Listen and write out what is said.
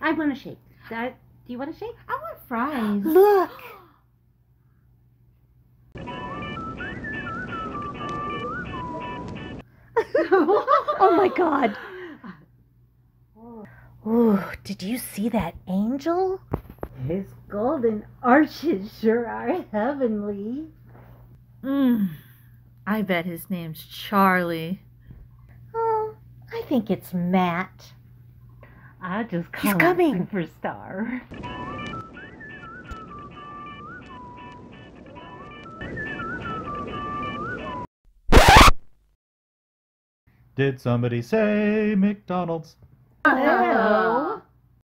I want a shake. Do you want a shake? I want fries. Look! Oh my God! Ooh, did you see that angel? His golden arches sure are heavenly. I bet his name's Charlie. Oh, I think it's Matt. I just He's call coming. him Superstar. Did somebody say McDonald's? Hello.